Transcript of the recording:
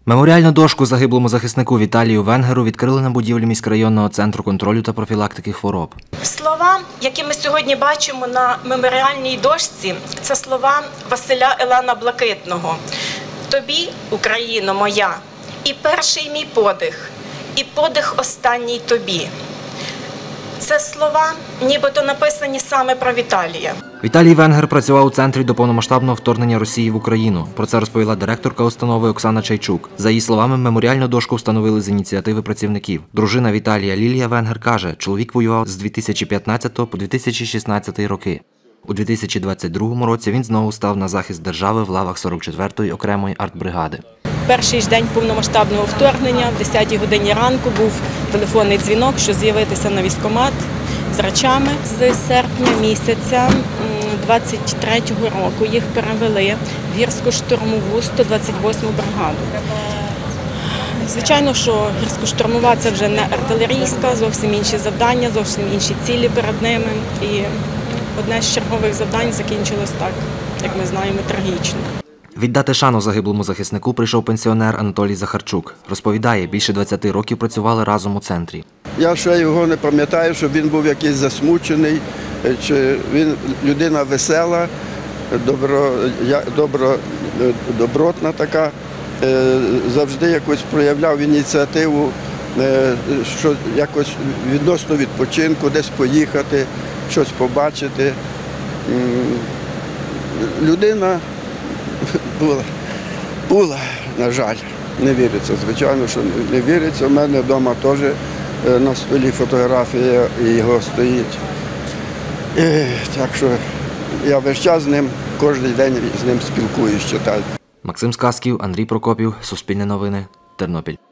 Меморіальну дошку загиблому захиснику Віталію Венгеру відкрили на будівлі міськрайонного центру контролю та профілактики хвороб. Слова, які ми сьогодні бачимо на меморіальній дошці, це слова Василя Елана Блакитного. «Тобі, Україно моя, і перший мій подих, і подих останній тобі». Це слова нібито написані саме про Віталія. Віталій Венгер працював у центрі до повномасштабного вторгнення Росії в Україну. Про це розповіла директорка установи Оксана Чайчук. За її словами, меморіальну дошку встановили з ініціативи працівників. Дружина Віталія Лілія Венгер каже, чоловік воював з 2015 по 2016 роки. У 2022 році він знову став на захист держави в лавах 44-ї окремої артбригади. Перший ж день повномасштабного вторгнення, в 10-й годині ранку, був телефонний дзвінок, що з'явитися на військкомат з речами. З серпня місяця 23-го року їх перевели в гірсько-штурмову 128-му бригаду. Звичайно, що гірсько-штурмова – це вже не артилерійська, зовсім інші завдання, зовсім інші цілі перед ними. І одне з чергових завдань закінчилось так, як ми знаємо, трагічно. Віддати шану загиблому захиснику прийшов пенсіонер Анатолій Захарчук. Розповідає, більше 20 років працювали разом у центрі. Я ще його не пам'ятаю, щоб він був якийсь засмучений, чи він людина весела, добротна така, завжди якось проявляв ініціативу, що якось відносно відпочинку, десь поїхати, щось побачити. Людина була, на жаль, не віриться, звичайно, що не віриться. У мене вдома теж на столі фотографія його стоїть. Так що я весь час з ним, кожен день з ним спілкуюсь, читаю. Максим Сказків, Андрій Прокопів, Суспільне новини, Тернопіль.